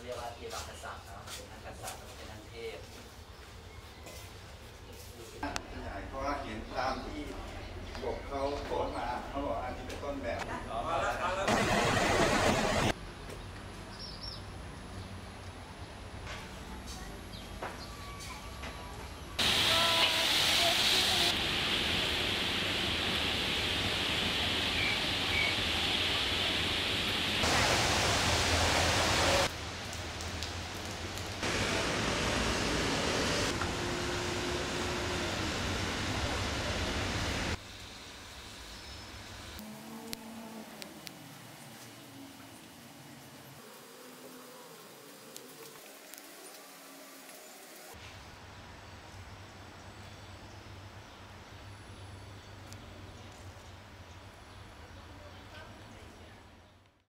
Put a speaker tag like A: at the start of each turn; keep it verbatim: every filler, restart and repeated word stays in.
A: รียกว่าเทวกษัตริย์นะเป็นทั้งกษัตริย์เป็นทั้งเทพ
B: ใหญ่เพราะว่าเห็นตามที่บทเขาโผล่มาเขาบอกอันนี้เป็นต้นแบบ